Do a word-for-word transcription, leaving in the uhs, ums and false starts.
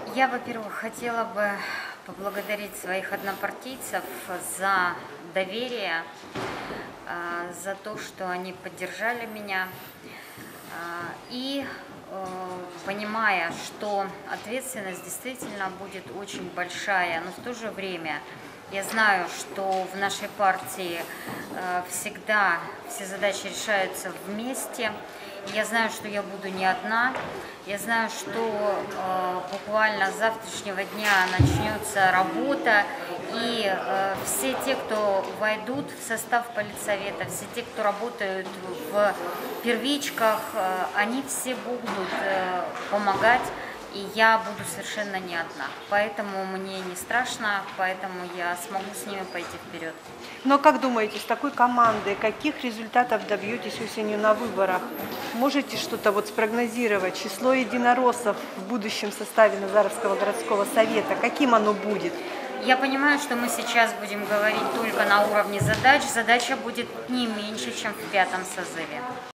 Я, во-первых, хотела бы поблагодарить своих однопартийцев за доверие, а, за то, что они поддержали меня. А, И э, понимая, что ответственность действительно будет очень большая, но в то же время я знаю, что в нашей партии э, всегда все задачи решаются вместе. Я знаю, что я буду не одна. Я знаю, что э, буквально с завтрашнего дня начнется работа, и э, все те, кто войдут в состав политсовета, все те, кто работают в первичках, э, они все будут э, помогать, и я буду совершенно не одна. Поэтому мне не страшно, поэтому я смогу с ними пойти вперед. Но как думаете, с такой командой каких результатов добьетесь осенью на выборах? Можете что-то вот спрогнозировать? Число единороссов в будущем составе Назаровского городского совета, каким оно будет? Я понимаю, что мы сейчас будем говорить только на уровне задач. Задача будет не меньше, чем в пятом созыве.